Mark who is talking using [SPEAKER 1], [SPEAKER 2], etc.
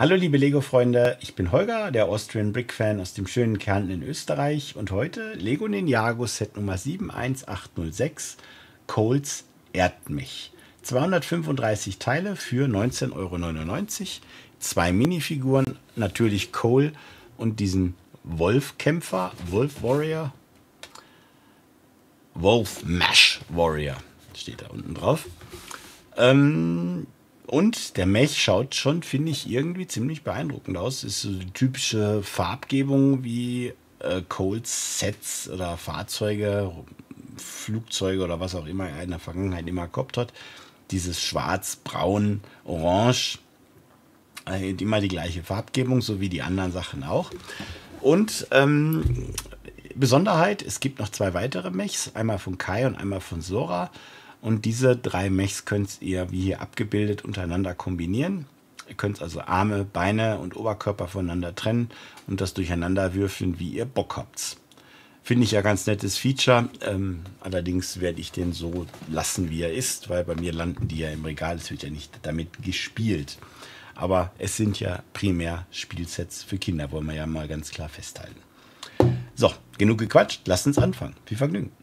[SPEAKER 1] Hallo liebe Lego-Freunde, ich bin Holger, der Austrian Brick Fan aus dem schönen Kärnten in Österreich und heute Lego Ninjago Set Nummer 71806 Coles Erdmech. 235 Teile für 19,99 €, zwei Minifiguren, natürlich Cole und diesen Wolfkämpfer, Wolf Warrior, Wolf Mash Warrior steht da unten drauf. Und der Mech schaut schon, finde ich, irgendwie ziemlich beeindruckend aus. Ist so die typische Farbgebung wie Coles Sets oder Fahrzeuge, Flugzeuge oder was auch immer er in der Vergangenheit immer gehabt hat. Dieses Schwarz, Braun, Orange. Immer die gleiche Farbgebung, so wie die anderen Sachen auch. Und Besonderheit, es gibt noch zwei weitere Mechs, einmal von Kai und einmal von Sora. Und diese drei Mechs könnt ihr, wie hier abgebildet, untereinander kombinieren. Ihr könnt also Arme, Beine und Oberkörper voneinander trennen und das durcheinander würfeln, wie ihr Bock habt. Finde ich ja ganz nettes Feature. Allerdings werde ich den so lassen, wie er ist, weil bei mir landen die ja im Regal. Es wird ja nicht damit gespielt. Aber es sind ja primär Spielsets für Kinder, wollen wir ja mal ganz klar festhalten. So, genug gequatscht, lasst uns anfangen. Viel Vergnügen.